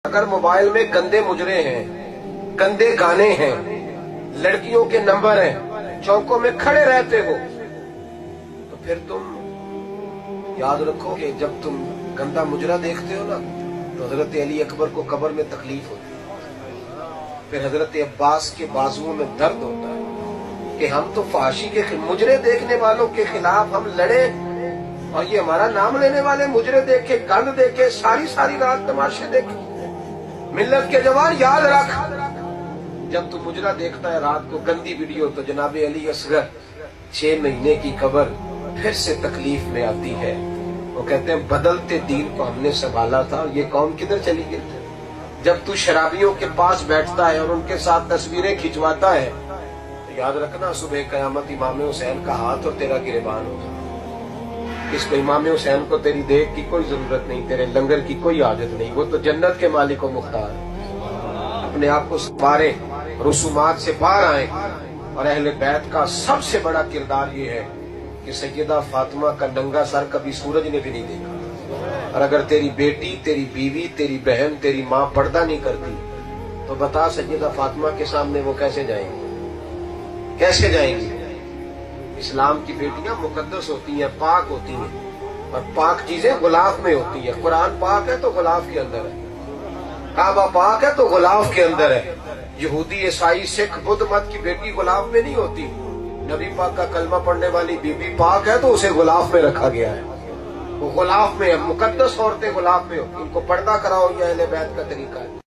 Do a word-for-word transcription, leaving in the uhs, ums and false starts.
अगर मोबाइल में गंदे मुजरे हैं, गंदे गाने हैं, लड़कियों के नंबर हैं, चौकों में खड़े रहते हो, तो फिर तुम याद रखो कि जब तुम गंदा मुजरा देखते हो ना, तो हजरत अली अकबर को कब्र में तकलीफ होती है। फिर हजरत अब्बास के बाजुओं में दर्द होता है कि हम तो फाशी के मुजरे देखने वालों के खिलाफ हम लड़े, और ये हमारा नाम लेने वाले मुजरे देखे, गंद देखे, सारी सारी रात तमाशे देखे। मिल्लत के जवान याद रख, जब तू मुजरा देखता है रात को गंदी वीडियो, तो जनाबे अली असगर छह महीने की कब्र फिर से तकलीफ में आती है। वो कहते हैं बदलते दीन को हमने संभाला था, और ये कौम किधर चली गई। जब तू शराबियों के पास बैठता है और उनके साथ तस्वीरें खिंचवाता है, तो याद रखना सुबह कयामत इमाम हुसैन का हाथ और तेरा गिरबान होगा। इसको इमाम हुसैन को तेरी देख की कोई जरूरत नहीं, तेरे लंगर की कोई आदत नहीं, वो तो जन्नत के मालिक व मुख्तार है। अपने आप को संवारे, रसूमात से बाहर आए, और अहले बैत का सबसे बड़ा किरदार ये है कि सैयदा फातिमा का नंगा सर कभी सूरज ने भी नहीं देखा। और अगर तेरी बेटी, तेरी बीवी, तेरी बहन, तेरी माँ पर्दा नहीं करती, तो बता सैयदा फातिमा के सामने वो कैसे जाएंगी, कैसे जाएंगी। इस्लाम की बेटियां मुकद्दस होती हैं, पाक होती हैं, और पाक चीजें गुलाफ में होती हैं। कुरान पाक है तो गुलाफ के अंदर है, काबा पाक है तो गुलाफ के अंदर है। यहूदी, ईसाई, सिख, बुद्ध मत की बेटी गुलाफ में नहीं होती। नबी पाक का कलमा पढ़ने वाली बीबी पाक है तो उसे गुलाफ में रखा गया है, वो गुलाफ में है। मुकद्दस औरतें गुलाफ में होती, उनको पर्दा कराओ, यह अहले बैत का तरीका है।